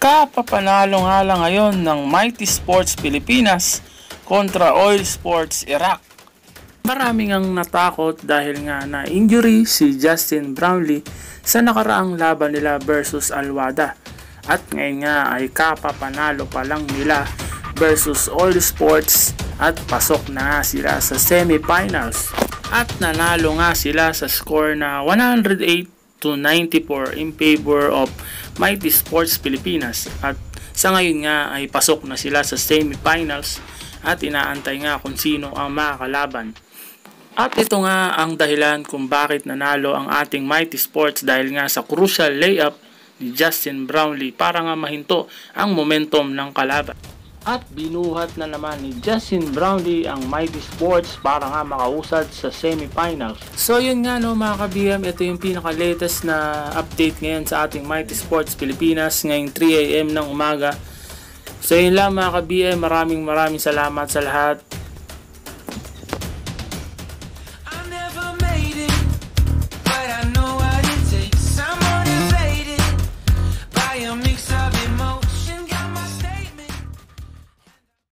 Kapapanalo nga lang ngayon ng Mighty Sports Pilipinas kontra Oil Sports Iraq. Maraming ang natakot dahil nga na injury si Justin Brownlee sa nakaraang laban nila versus Alwada. At ngayon nga ay kapapanalo pa lang nila versus Oil Sports at pasok na nga sila sa semifinals. At nanalo nga sila sa score na 108-94 in favor of Mighty Sports Pilipinas. At sa ngayon nga ay pasok na sila sa semifinals at inaantay nga kung sino ang makakalaban. At ito nga ang dahilan kung bakit nanalo ang ating Mighty Sports, dahil nga sa crucial layup ni Justin Brownlee para nga mahinto ang momentum ng kalaban. At binuhat na naman ni Justin Brownlee ang Mighty Sports para nga makausad sa semifinals. So yun nga no mga ka-BM, ito yung pinaka-latest na update ngayon sa ating Mighty Sports Pilipinas ngayong 3 AM ng umaga. So yun lang mga ka-BM, maraming salamat sa lahat.